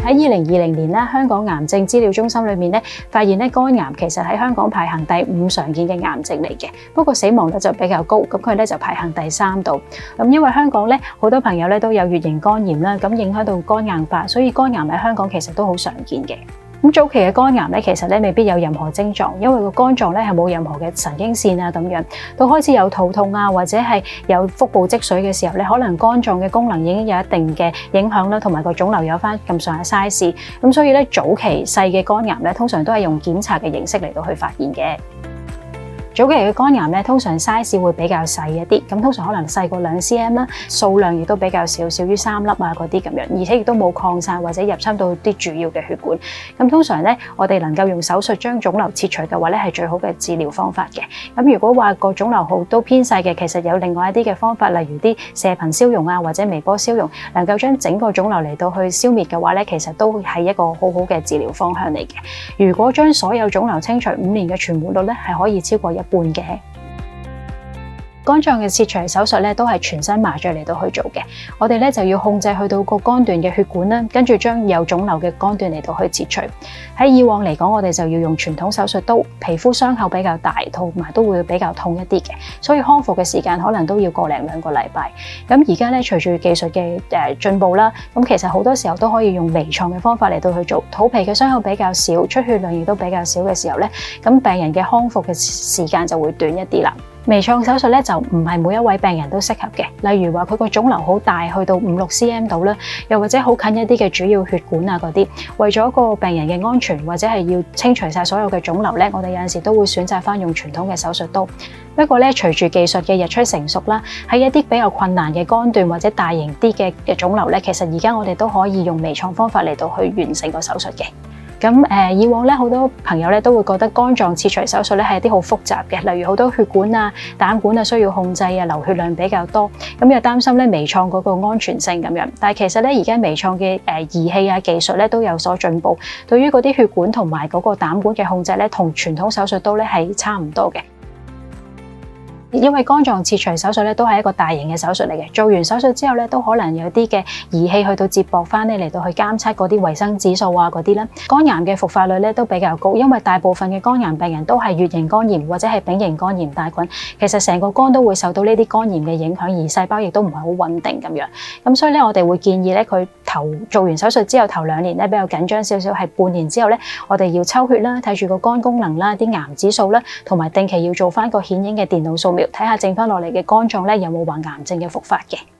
喺2020年咧，香港癌症資料中心裏面咧，發現咧肝癌其實喺香港排行第5常見嘅癌症嚟嘅，不過死亡率就比較高，咁佢咧就排行第3度。咁因為香港咧好多朋友咧都有乙型肝炎啦，咁影響到肝硬化，所以肝癌喺香港其實都好常見嘅。咁早期嘅肝癌咧，其實咧未必有任何症狀，因為個肝臟咧係冇任何嘅神經線啊咁樣。到開始有肚痛啊，或者係有腹部積水嘅時候咧，可能肝臟嘅功能已經有一定嘅影響啦，同埋個腫瘤有翻咁上下 size。咁所以咧早期細嘅肝癌咧，通常都係用檢查嘅形式嚟到去發現嘅。早期嘅肝癌咧，通常 size 會比較細一啲，咁通常可能細過2 cm 啦，數量亦都比較少，少於3粒啊嗰啲咁樣，而且亦都冇擴散或者入侵到啲主要嘅血管。咁通常咧，我哋能夠用手術將腫瘤切除嘅話咧，係最好嘅治療方法嘅。咁如果話個腫瘤好都偏細嘅，其實有另外一啲嘅方法，例如啲射頻消融啊，或者微波消融，能夠將整個腫瘤嚟到去消滅嘅話咧，其實都係一個好好嘅治療方向嚟嘅。如果將所有腫瘤清除，5年嘅存活率咧係可以超過1半嘅。肝臟嘅切除手術咧都係全身麻醉嚟到去做嘅，我哋咧就要控制去到個肝段嘅血管啦，跟住將有腫瘤嘅肝段嚟到去切除。喺以往嚟講，我哋就要用傳統手術刀，皮膚傷口比較大，同埋都會比較痛一啲嘅，所以康復嘅時間可能都要個零2個禮拜。咁而家咧隨住技術嘅進步啦，咁其實好多時候都可以用微創嘅方法嚟到去做，肚皮嘅傷口比較少，出血量亦都比較少嘅時候咧，咁病人嘅康復嘅時間就會短一啲啦。微創手術咧就唔係每一位病人都適合嘅，例如話佢個腫瘤好大，去到5、6 cm 度啦，又或者好近一啲嘅主要血管啊嗰啲，為咗個病人嘅安全或者係要清除晒所有嘅腫瘤咧，我哋有陣時都會選擇翻用傳統嘅手術刀。不過咧，隨住技術嘅日趨成熟啦，喺一啲比較困難嘅肝段或者大型啲嘅腫瘤咧，其實而家我哋都可以用微創方法嚟到去完成個手術嘅。咁以往咧好多朋友咧都會覺得肝臟切除手術咧係一啲好複雜嘅，例如好多血管啊、膽管啊需要控制啊，流血量比較多，咁又擔心咧微創嗰個安全性咁樣。但係其實咧而家微創嘅儀器啊技術咧都有所進步，對於嗰啲血管同埋嗰個膽管嘅控制咧，同傳統手術刀咧係差唔多嘅。因為肝臟切除手術咧都係一個大型嘅手術嚟嘅，做完手術之後咧都可能有啲嘅儀器去到接駁翻咧嚟到去監測嗰啲維生指數啊嗰啲啦。肝癌嘅復發率咧都比較高，因為大部分嘅肝癌病人都係乙型肝炎或者係丙型肝炎帶菌，其實成個肝都會受到呢啲肝炎嘅影響，而細胞亦都唔係好穩定咁樣。咁所以咧我哋會建議咧佢做完手術之後頭2年咧比較緊張少少，係半年之後咧我哋要抽血啦，睇住個肝功能啦、啲癌指數啦，同埋定期要做翻個顯影嘅電腦掃描。睇下剩翻落嚟嘅肝臟咧有冇患癌症嘅復發嘅。